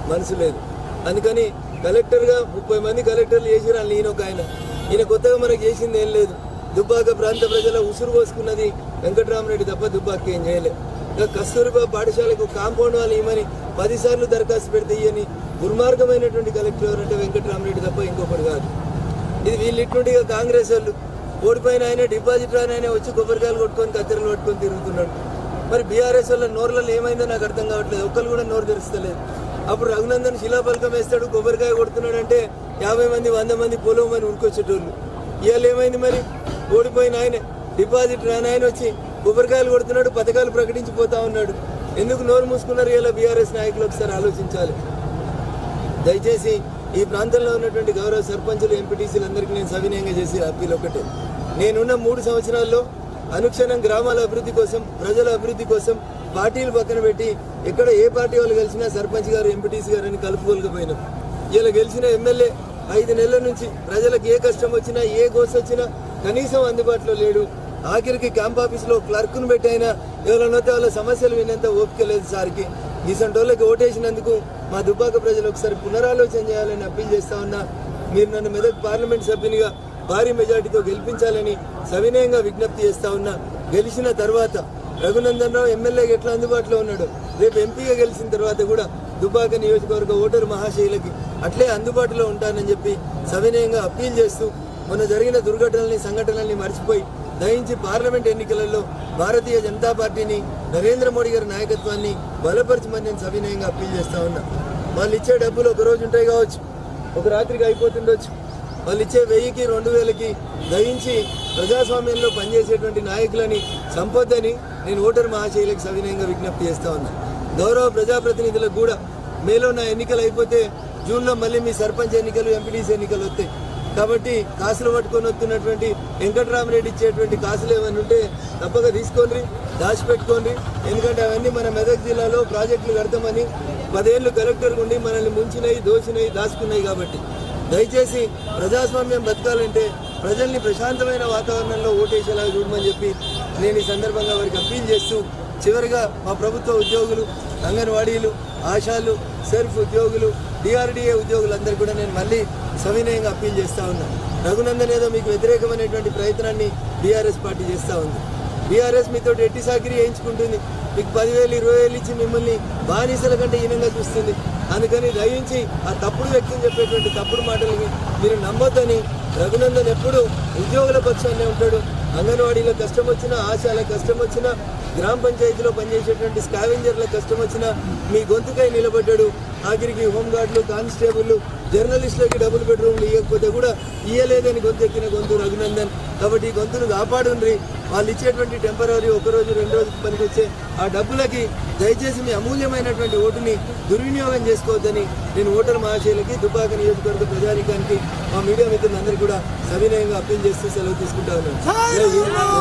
మనసు లేదు. అందుకని కలెక్టర్గా 30 మంది కలెక్టర్లు చేసిరు. ఈయన కొత్తగా మనకు చేసింది ఏం లేదు. దుబ్బాక ప్రాంత ప్రజల ఉసురు పోసుకున్నది వెంకట్రామరెడ్డి తప్ప దుబ్బాక ఏం చేయలేదు. ఇంకా కస్తూర్బా పాఠశాలకు కాంపౌండ్ వాళ్ళు ఇవ్వమని 10 సార్లు దరఖాస్తు పెడితే ఇవని దుర్మార్గమైనటువంటి కలెక్టర్ ఎవరంటే వెంకట్రామరెడ్డి తప్ప ఇంకొకటి కాదు. ఇది వీళ్ళు ఇటువంటిగా కాంగ్రెస్ వాళ్ళు ఓడిపోయిన ఆయన డిపాజిట్ రాని ఆయన వచ్చి కొబ్బరికాయలు కొట్టుకొని కత్తెరలు పట్టుకొని తిరుగుతున్నాడు. మరి బీఆర్ఎస్ వాళ్ళ నోర్లలో ఏమైందో నాకు అర్థం కావట్లేదు. ఒక్కరు కూడా నోరు తెరుస్తలేదు. అప్పుడు రఘునందన్ శిలాఫలకం వేస్తాడు, కొబ్బరికాయ కొడుతున్నాడు అంటే 50 మంది 100 మంది పొలవమని ఉరికొచ్చేటోళ్ళు. ఇవాళ ఏమైంది? మరి ఓడిపోయిన ఆయన డిపాజిట్ రాని ఆయన వచ్చి కొబ్బరికాయలు కొడుతున్నాడు, పథకాలు ప్రకటించిపోతా ఉన్నాడు. ఎందుకు నోరు మూసుకున్నారు ఇలా బీఆర్ఎస్ నాయకులు? ఒకసారి ఆలోచించాలి. దయచేసి ఈ ప్రాంతంలో ఉన్నటువంటి గౌరవ సర్పంచులు, ఎంపీటీసీలు అందరికీ నేను సవినయంగా చేసి అప్పీల్ ఒకటే, నేనున్న 3 సంవత్సరాల్లో అనుక్షణం గ్రామాల అభివృద్ధి కోసం, ప్రజల అభివృద్ధి కోసం పార్టీలు పక్కన పెట్టి ఎక్కడ ఏ పార్టీ వాళ్ళు గెలిచినా సర్పంచ్ గారు, ఎంపీటీసీ గారు అని కలుపుకోలేకపోయినాం. ఇలా గెలిచిన ఎమ్మెల్యే 5 నెలల నుంచి ప్రజలకు ఏ కష్టం వచ్చినా, ఏ గోస వచ్చినా కనీసం అందుబాటులో లేడు. ఆఖరికి క్యాంప్ ఆఫీస్లో క్లర్క్ను పెట్టి అయినా ఎవరైనా వాళ్ళ సమస్యలు వినేంత ఓపిక లేదు సార్కి. ఈసంటోళ్ళకి ఓటేసినందుకు మా దుబ్బాక ప్రజలు ఒకసారి పునరాలోచన చేయాలని అప్పీల్ చేస్తా ఉన్నా. మీరు నన్ను మెదక్ పార్లమెంట్ సభ్యునిగా భారీ మెజార్టీతో గెలిపించాలని సవినయంగా విజ్ఞప్తి చేస్తా ఉన్నా. గెలిచిన తర్వాత రఘునందన్ రావు ఎమ్మెల్యేగా ఎట్లా అందుబాటులో ఉన్నాడు, రేపు ఎంపీగా గెలిచిన తర్వాత కూడా దుబ్బాక నియోజకవర్గ ఓటరు మహాశైలకి అట్లే అందుబాటులో ఉంటానని చెప్పి సవినయంగా అప్పీల్ చేస్తూ, మొన్న జరిగిన దుర్ఘటనల్ని, సంఘటనల్ని మర్చిపోయి దయించి పార్లమెంట్ ఎన్నికలలో భారతీయ జనతా పార్టీని, నరేంద్ర మోడీ గారి నాయకత్వాన్ని బలపరచమని నేను సవినయంగా అప్పీల్ చేస్తా ఉన్నా. వాళ్ళు ఇచ్చే డబ్బులు ఒక రోజు ఉంటాయి కావచ్చు, ఒక రాత్రికి అయిపోతుండొచ్చు. వాళ్ళు ఇచ్చే 1000కి 2000కి దయించి ప్రజాస్వామ్యంలో పనిచేసేటువంటి నాయకులని సంపొద్దని నేను ఓటర్ మహాశైలకు సవినయంగా విజ్ఞప్తి చేస్తా ఉన్నా. గౌరవ ప్రజాప్రతినిధులకు కూడా మేలో నా ఎన్నికలు అయిపోతే జూన్లో మళ్ళీ మీ సర్పంచ్ ఎన్నికలు, ఎంపీటీసీ ఎన్నికలు వస్తాయి. కాబట్టి కాసులు పట్టుకొని వస్తున్నటువంటి వెంకట్రామరెడ్డి ఇచ్చేటువంటి కాసులు ఏమైనా ఉంటే తప్పక తీసుకోండి, దాచిపెట్టుకోండి. ఎందుకంటే అవన్నీ మన మెదక్ జిల్లాలో ప్రాజెక్టులు కడతామని 10 ఏళ్ళు కలెక్టర్ ఉండి మనల్ని ముంచినాయి, దోచినాయి, దాచుకున్నాయి. కాబట్టి దయచేసి ప్రజాస్వామ్యం బతకాలంటే ప్రజల్ని ప్రశాంతమైన వాతావరణంలో ఓటేసేలాగా చూడమని చెప్పి నేను ఈ సందర్భంగా వారికి అప్పీల్ చేస్తూ, చివరిగా మా ప్రభుత్వ ఉద్యోగులు, అంగన్వాడీలు, ఆశాలు, సెల్ఫ్ ఉద్యోగులు, డిఆర్డీఏ ఉద్యోగులందరూ కూడా నేను మళ్ళీ సవినయంగా అప్పీల్ చేస్తూ ఉన్నా. రఘునందన్ ఏదో మీకు వ్యతిరేకమైనటువంటి ప్రయత్నాన్ని బీఆర్ఎస్ పార్టీ చేస్తూ ఉంది. బీఆర్ఎస్ మీతో ఎట్టి సాకిరీ వేయించుకుంటుంది. మీకు 10,000, 20,000 ఇచ్చి మిమ్మల్ని బానిసల కంటే హీనంగా చూస్తుంది. అందుకని దయించి ఆ తప్పుడు వ్యక్తిని చెప్పేటువంటి తప్పుడు మాటలకి మీరు నమ్మొద్దని. రఘునందన్ ఎప్పుడు ఉద్యోగుల పక్షాన్నే ఉంటాడు. అంగన్వాడీలో కష్టం వచ్చినా, ఆశాల కష్టం వచ్చినా, గ్రామ పంచాయతీలో పనిచేసేటువంటి స్కావెంజర్ల కష్టం వచ్చినా మీ గొంతుకై నిలబడ్డాడు. ఆఖరికి హోంగార్డులు, కానిస్టేబుల్, జర్నలిస్టులకి డబుల్ బెడ్రూమ్లు ఇవ్వకపోతే కూడా ఇయ్యలేదని గొంతెక్కిన గొంతు రఘునందన్. కాబట్టి ఈ గొంతును కాపాడుండ్రి. వాళ్ళు ఇచ్చేటువంటి టెంపరీ 1 రోజు 2 రోజులు పనికొచ్చే ఆ డబ్బులకి దయచేసి మీ అమూల్యమైనటువంటి ఓటుని దుర్వినియోగం చేసుకోవద్దని నేను ఓటర్ మహాశైలకి, దుబ్బాక నియోజకవర్గ ప్రజానికానికి, మా మీడియా మిత్రులందరికీ కూడా సవినయంగా అప్పీల్ చేస్తూ సెలవు తీసుకుంటా ఉన్నాను.